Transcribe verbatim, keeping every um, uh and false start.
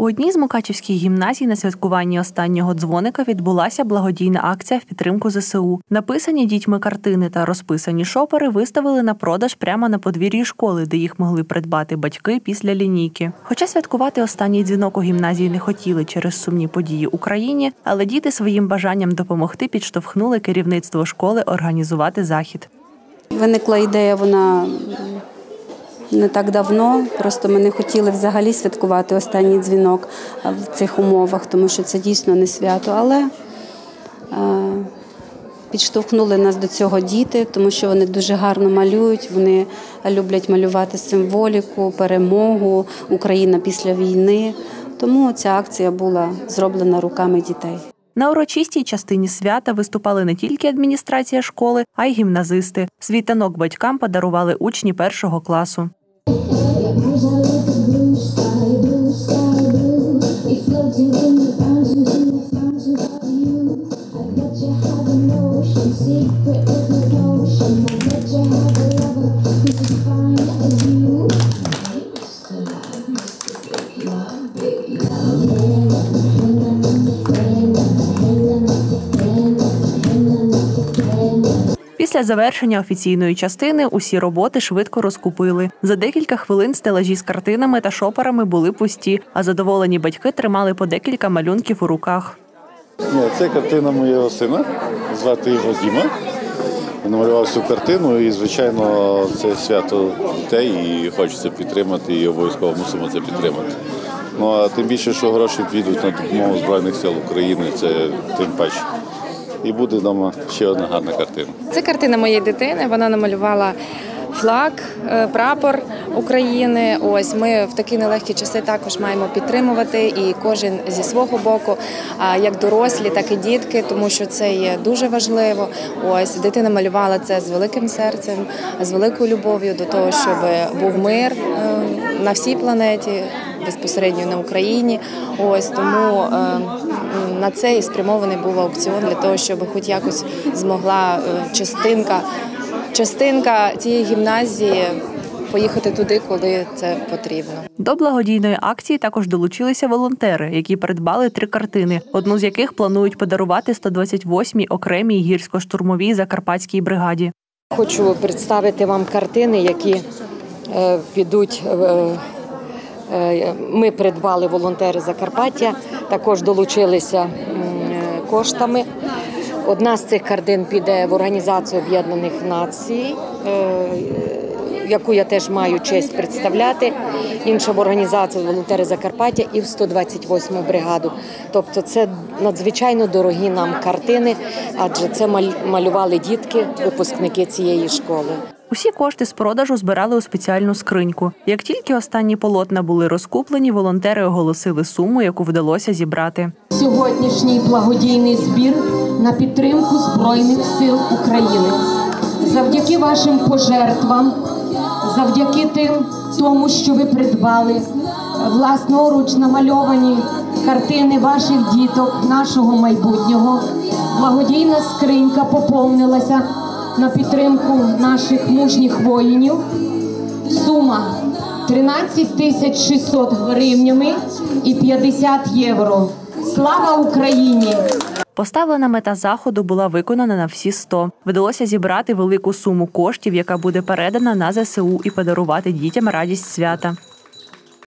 У одній з мукачівських гімназій на святкуванні останнього дзвоника відбулася благодійна акція в підтримку зе се у. Написані дітьми картини та розписані шопери виставили на продаж прямо на подвір'ї школи, де їх могли придбати батьки після лінійки. Хоча святкувати останній дзвінок у гімназії не хотіли через сумні події в Україні, але діти своїм бажанням допомогти підштовхнули керівництво школи організувати захід. Виникла ідея, вона не так давно, просто ми не хотіли взагалі святкувати останній дзвінок в цих умовах, тому що це дійсно не свято, але е, підштовхнули нас до цього діти, тому що вони дуже гарно малюють, вони люблять малювати символіку, перемогу, Україна після війни, тому ця акція була зроблена руками дітей. На урочистій частині свята виступали не тільки адміністрація школи, а й гімназисти. Свій танок батькам подарували учні першого класу. Після завершення офіційної частини усі роботи швидко розкупили. За декілька хвилин стелажі з картинами та шоперами були пусті, а задоволені батьки тримали по декілька малюнків у руках. Ні, це картина моєго сина, звати його Діма. Він намалював цю картину і, звичайно, це свято дітей і хочеться підтримати, і обов'язково мусимо це підтримати. Ну, а тим більше, що гроші підуть на допомогу Збройних сил України, це тим паче. І буде вдома ще одна гарна картина. Це картина моєї дитини, вона намалювала флаг, прапор України. Ось ми в такі нелегкі часи також маємо підтримувати і кожен зі свого боку, як дорослі, так і дітки, тому що це є дуже важливо. Ось дитина малювала це з великим серцем, з великою любов'ю до того, щоб був мир на всій планеті, безпосередньо на Україні. Ось тому на це і спрямований був аукціон для того, щоб хоч якось змогла частинка Частинка цієї гімназії поїхати туди, коли це потрібно. До благодійної акції також долучилися волонтери, які придбали три картини, одну з яких планують подарувати сто двадцять восьмій окремій гірсько-штурмовій закарпатській бригаді. Хочу представити вам картини, які е, підуть. Е, е, ми придбали волонтери Закарпаття, також долучилися е, коштами. Одна з цих картин піде в Організацію Об'єднаних Націй, яку я теж маю честь представляти, інша в Організацію «Волонтери Закарпаття» і в сто двадцять восьму бригаду. Тобто це надзвичайно дорогі нам картини, адже це малювали дітки, випускники цієї школи. Усі кошти з продажу збирали у спеціальну скриньку. Як тільки останні полотна були розкуплені, волонтери оголосили суму, яку вдалося зібрати. Сьогоднішній благодійний збір на підтримку Збройних сил України. Завдяки вашим пожертвам, завдяки тим, тому, що ви придбали власноруч намальовані картини ваших діток, нашого майбутнього, благодійна скринька поповнилася на підтримку наших мужніх воїнів. Сума тринадцять тисяч шістсот гривнями і п'ятдесят євро. Слава Україні! Поставлена мета заходу була виконана на всі сто. Вдалося зібрати велику суму коштів, яка буде передана на зе се у і подарувати дітям радість свята.